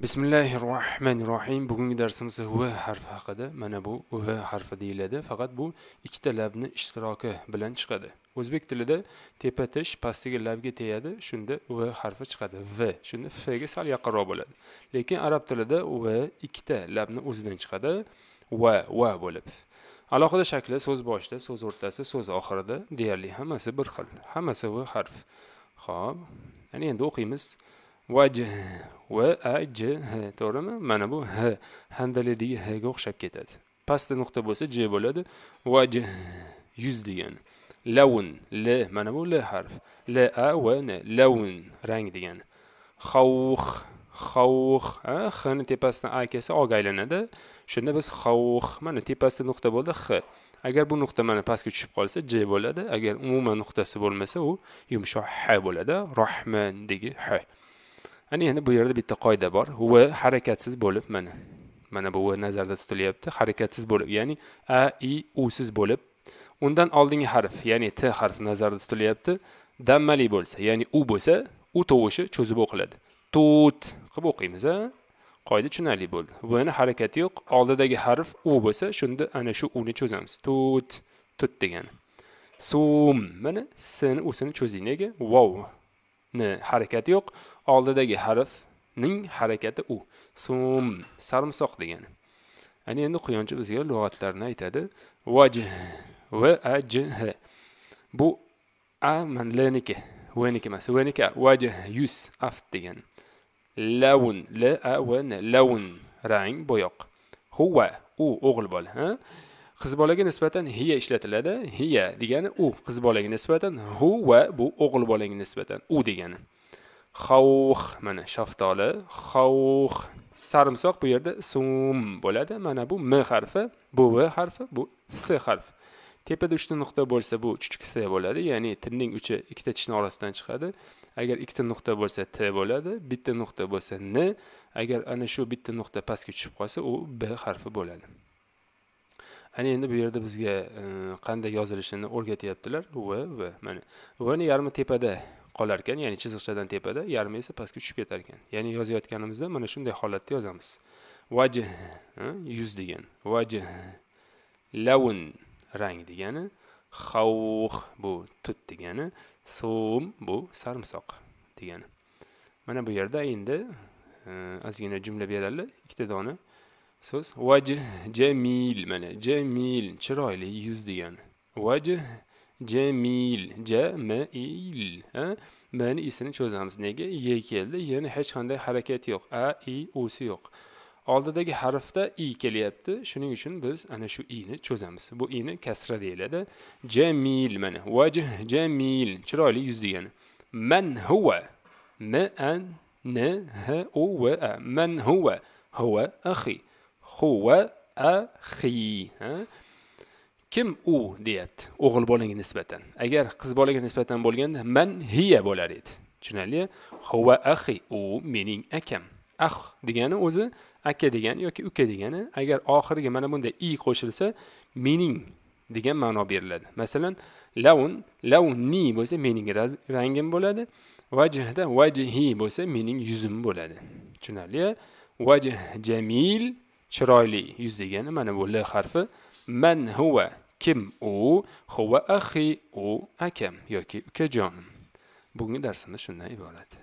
Bismillahirrohmanirrohim. Bugungi darsimiz V harfi haqida. Mana bu V harfi deyiladi. Faqat bu ikkita labni ishtiroki bilan chiqadi. O'zbek tilida tepa tish pastdagi labga tegadi, shunda V harfi chiqadi. V. Shunda F ga sal yaqinroq bo'ladi. Lekin arab tilida V ikkita labni o'zidan chiqadi. Va bo'lib. Alohida shakli so'z boshida, so'z o'rtasida, so'z oxirida deyarli hammasi bir xil. Hammasi V harf. Xo'p. Endi o'qiymiz. Vajh to'g'rimi? Mana bu h handaladagi h ga o'xshab ketadi. Pastda nuqta bo'lsa j bo'ladi. Vajh yuz degan. Lavun l mana bu l harf. L a v n lavun rang degan. Xavx h ni tepasidan a kelsa o ga aylanadi. Shunda biz xavx mana tepasida nuqta bo'ldi x. Agar bu nuqta mana pastga tushib qolsa j bo'ladi. Agar umuman nuqtasi bo'lmasa u yumshoq h bo'ladi. Rahman degi h. Endi bu yerda bitta qoida bor. V harakatsiz bo'lib mana bu V nazarda tutilyapti. Harakatsiz bo'lib, ya'ni a, i, u siz bo'lib, undan oldingi harf, ya'ni t harfi nazarda tutilyapti. Dammali bo'lsa, ya'ni u bo'lsa, u tovushi cho'zib o'qiladi. Tut qilib o'qiymiz, ha? Qoida tushunarli bo'ldi. V ni harakati yo'q, oldidagi harf u bo'lsa, shunda ana shu u ni cho'zamiz. Tut degan. Sum mana s ni u sini cho'zing. Nega? Wow ni harakati yo'q, oldidagi harfning harakati u. Sum sarimsoq degani. Endi quyonchi bizga lug'atlarni aytadi. Vajh v a j h. Bu a man l niki, v niki emas, v niki vajh yuz aft degani. Lavun l a v n lavun rang bo'yoq. Huva u o'g'il bola, ha? Qiz bolaga nisbatan hiya ishlatiladi. Hiya degani u, qiz bolaga nisbatan huva bu o'g'il bolaga nisbatan u degani. Xavx mana shaftoli, xavx sarimsoq bu yerda sum bo'ladi. Mana bu m harfi, bu v harfi, bu s harfi. Tepada uchta nuqta bo'lsa bu chuchuk s bo'ladi, ya'ni tilning uchi ikkita tishning orasidan chiqadi. Agar ikkita nuqta bo'lsa t bo'ladi, bitta nuqta bo'lsa n. Agar ana shu bitta nuqta pastga tushib qolsa u b harfi bo'ladi. Endi bu yerda bizga qanday yozilishini o'rgatyaptilar. V mana. V ni yarmi tepada qolar ekan, ya'ni chiziqchadan tepada, yarmi esa pastga tushib ketar ekan. Ya'ni yozayotganimizda mana shunday holatda yozamiz. Vajh yuz degan. Vajh lavun rang degani. Xavx bu tut degani. Sum bu sarimsoq degani. Mana bu yerda endi ozgina jumla beradi, ikkita dona so'z. Vajh jamil mana jamil chiroyli yuz degani. Vajh jamil jamil, ha? Mani isini cho'zamiz. Nega? Y keldi. Yana hech qanday harakat yo'q. A, i, u si yo'q. Oldidagi harfda i kelyapti. Shuning uchun biz ana shu i ni cho'zamiz. Bu i ni kasra deyiladi. Jamil mana. Vajh jamil chiroyli yuz degani. Man huwa m an n h u w a man huwa huwa akhi huwa akhi, ha? Kim u deyapti o'g'il bolaga nisbatan. Agar qiz bolaga nisbatan bo'lganda man hiya bo'lar edi. Tushunarli? Huwa akhi u mening akam. Akh degani o'zi aka degani yoki uka degani. Agar oxiriga mana bunday i qo'shilsa mening degan ma'no beriladi. Masalan, lavni bo'lsa mening rangim bo'ladi. Vajhda vajhi bo'lsa mening yuzim bo'ladi. Tushunarli? Vajh jamil chiroyli yuz degani mana bu l harfi. Man huwa kim u, huwa akhi u akam yoki ukajonim. Bugungi darsimiz shundan iborat.